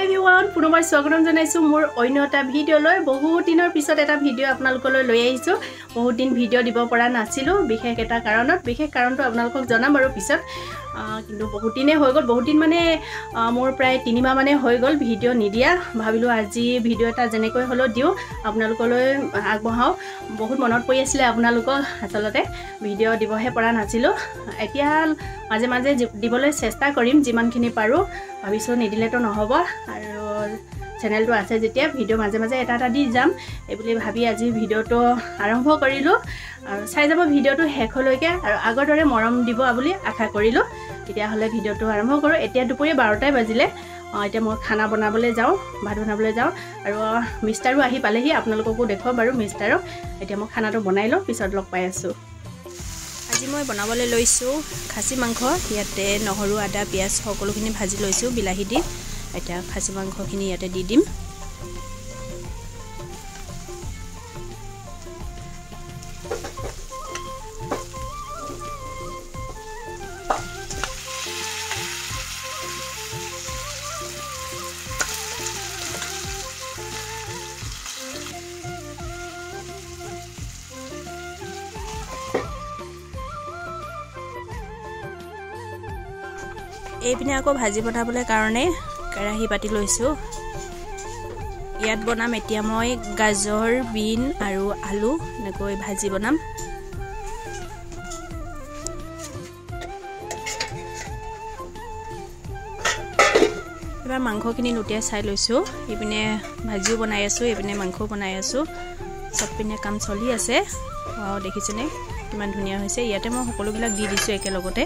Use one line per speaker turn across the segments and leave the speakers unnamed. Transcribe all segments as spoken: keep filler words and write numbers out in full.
everyone পুনৰবাৰ স্বাগতম জনাইছো মোৰ অন্য এটা ভিডিঅ'লৈ বহুত দিনৰ পিছত এটা ভিডিঅ' আপোনালোকলৈ লৈ আহিছো বহুত দিন ভিডিঅ' দিব পৰা নাছিলো বিশেষ এটা কাৰণত বিশেষ কাৰণটো আপোনালোকক জনাম বাৰু পিছত কিন্তু বহুত দিনে হৈ গ'ল বহুত দিন মানে মোৰ প্ৰায় তিনি মাহ মানে হৈ গ'ল ভিডিঅ' নিদিয়া ভাবিলো আজি ভিডিঅ' এটা যেনেকৈ হলো দিও আপোনালোকলৈ আগবঢ়াও বহুত মনত পৰি আছিল আপোনালোকক আসলতে ভিডিঅ' দিবহে পৰা নাছিলো এতিয়া মাজে মাজে দিবলৈ চেষ্টা কৰিম যিমানখিনি পাৰো ভাবিছো নিদিলেতো নহব আৰু চেনেলটো আছে যেতিয়া ভিডিঅ' মাজে মাজে এটা এটা দি যাম এই বুলি ভাবি আজি ভিডিঅ'টো আৰম্ভ কৰিলো আৰু চাই যাব ভিডিঅ'টো শেষলৈকে আৰু আগৰ দৰে মৰম দিব বুলি আশা কৰিলো তেতিয়া হলে ভিডিঅ'টো আৰম্ভ কৰো এতিয়া দুপৰীয়া বাৰটা বাজিলে এতিয়া মই খানা বনাবলৈ যাওঁ ভাত বনাবলৈ যাওঁ আৰু মিষ্টাৰো আহি পালেহি আপোনালোককো দেখুৱাম বাৰু মিষ্টাৰক এতিয়া মই খানাটো বনাই লওঁ পিছত লগ পাই আছো আজি মই বনাবলৈ লৈছো খাচী মাংস ইয়াতে নহৰু আদা পিয়াজ সকলোখিনি ভাজি লৈছো বিলাহী দি এতিয়া খাচী মাংসখিনি ইয়াতে দি দিম এইপিনে আকৌ ভাজি বনাবলৈ কাৰণে কেৰাহী পাতি লৈছো ইয়াত বনাম এতিয়া মই গাজৰ বিন আৰু আলু এনেকৈ ভাজি বনাম এবাৰ মাংসখিনি লুটিয়াই চাই লৈছো এইপিনে ভাজিও বনাই আছো এইপিনে মাংসও বনাই আছো সব পিনে কাম চলি আছে ওৱাও দেখিছেনে কিমান ধুনীয়া হৈছে ইয়াতে মই সকলোবিলাক দি দিছো একেলগতে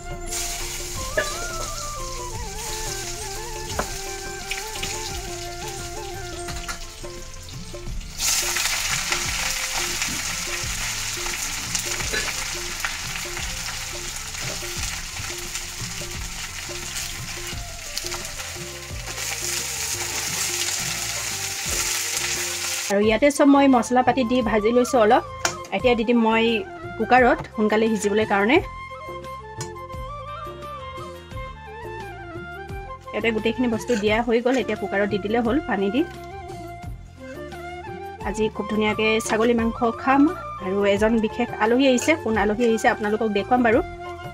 আৰু ইয়াতে সব মই মছলা পাতি দি ভাজি লৈছো অলপ এতিয়া দি দিম মই কুকাৰত সোনকালে সিজিবলৈ কাৰণে ইয়াতে গোটেইখিনি বস্তু দিয়া হৈ গ'ল এতিয়া কুকাৰত দি দিলে হ'ল পানী দি আজি খুব ধুনীয়াকৈ ছাগলী মাংস খাম আৰু এজন বিশেষ আলহী আহিছে কোন আলহী আহিছে আপোনালোকক দেখুৱাম বাৰু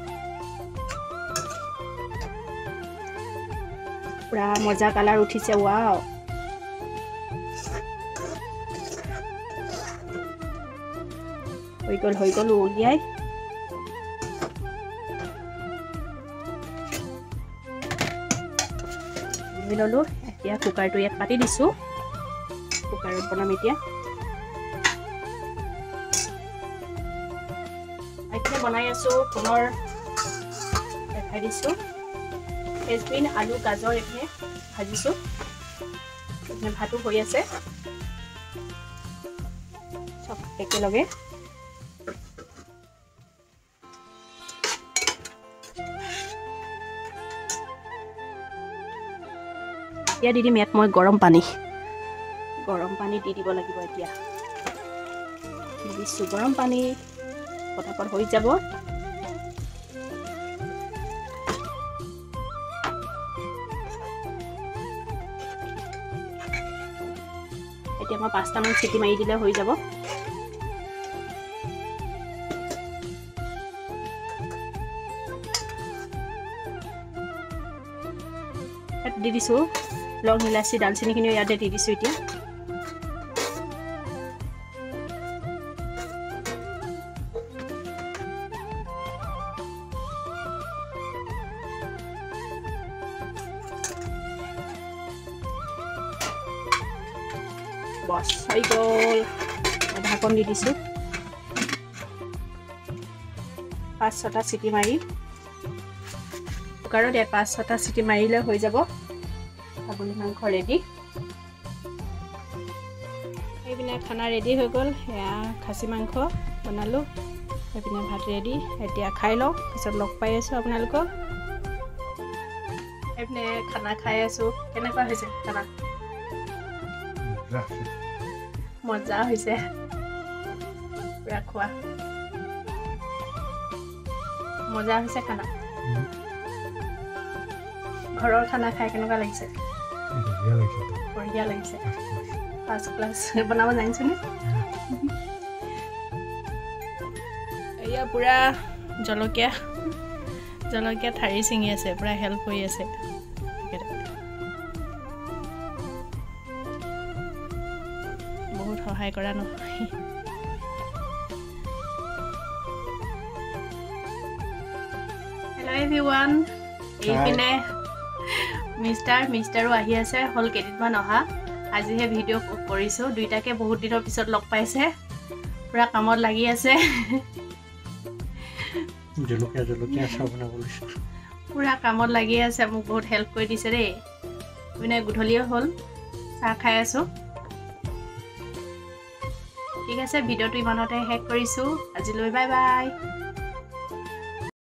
পুৰা মজা কালাৰ উঠিছে ৱাও হৈ গ'ল হৈ গ'ল উলিয়াই ললো এতিয়া কুকাৰটো ইয়াত পাতি দিছো কুকাৰত বনাম এতিয়া এতিয়া বনাই আছো পুনৰ দেখাই দিছো ফ্ৰেঞ্চবিন আলু গাজৰ এইখিনি ভাজিছো এইখিনি ভাতো হৈ আছে সব একেলগে এতিয়া দি দিম ইয়াত মই গৰম পানী গৰম পানী দি দিব লাগিব এতিয়া দি দিছোঁ গৰম পানী পটাপট হৈ যাব এতিয়া মই পাঁচটামান চিটি মাৰি দিলে হৈ যাব দি দিছোঁ লং ইলাচি দালচেনিখিনি ইয়াতে দি দিছোঁ এতিয়া বস হৈ গ'ল ঢাকন দি দিছোঁ পাঁচ ছটা চিটি মাৰি কুকাৰত ইয়াত পাঁচ ছটা চিটি মাৰিলে হৈ যাব ছাগলী মাংস ৰেডি এইপিনে খানা ৰেডি হৈ গ'ল এয়া খাচী মাংস বনালোঁ এইপিনে ভাত ৰেডি এতিয়া খাই লওঁ পিছত লগ পাই আছোঁ আপোনালোকক এইপিনে খানা খাই আছোঁ কেনেকুৱা হৈছে খানা মজা হৈছে পুৰা খোৱা মজা হৈছে খানা ঘৰৰ খানা খাই কেনেকুৱা লাগিছে বঢ়িয়া লাগিছে ফাৰ্ষ্ট ক্লাছ বনাব জানিছনে এয়া পুৰা জলকীয়া জলকীয়া ঠাৰি ছিঙি আছে পুৰা হেল্প কৰি আছে বহুত সহায় কৰা নহয় হেল্ল' এভৰিৱান এইপিনে মিষ্টাৰ মিষ্টাৰো আহি আছে হল কেইদিনমান অহা আজিহে ভিডিঅ' কৰিছোঁ দুইটাকে বহুত দিনৰ পিছত লগ পাইছে পুৰা কামত লাগি আছে
জলকীয়া জলকীয়া চাহ বনাব লৈছে
পুৰা কামত লাগি আছে মোক বহুত হেল্প কৰি দিছে দেই মানে গধূলিও হ'ল চাহ খাই আছোঁ ঠিক আছে ভিডিঅ'টো ইমানতে শেষ কৰিছোঁ আজিলৈ বাই বাই